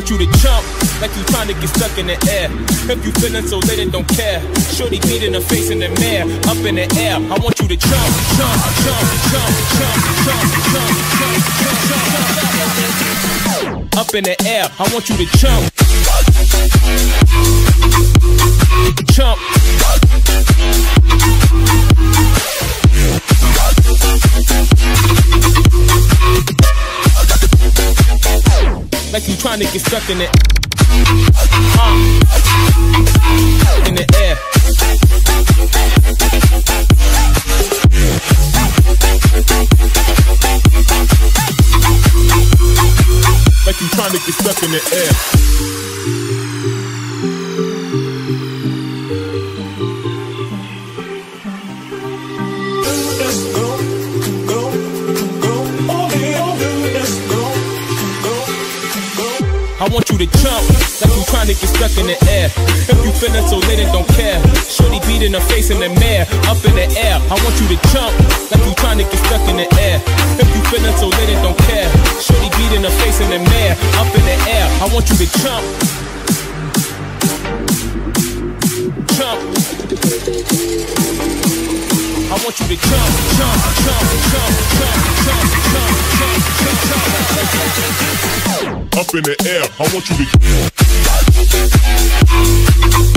want you to jump like you trying to get stuck in the air. If you feeling so lit and don't care, shorty beat in the face in the mirror, up in the air. I want you to jump, jump, jump, jump, jump, jump, jump, jump, jump, jump, jump. Up in the air, I want you to jump. Jump. Like you trying to get stuck in it. In the air. Like you trying to get stuck in the air. I want you to jump like you trying to get stuck in the air. If you feeling so lit and don't care, shorty beat in the face in the mirror, up in the air. I want you to jump like you trying to get stuck in the air. If you feeling so lit and don't care, shorty beat in the face in the mirror, up in the air. I want you to jump. Jump. I want you to jump, jump, jump, jump, jump, jump, jump, jump, jump, jump. Up in the air, I want you to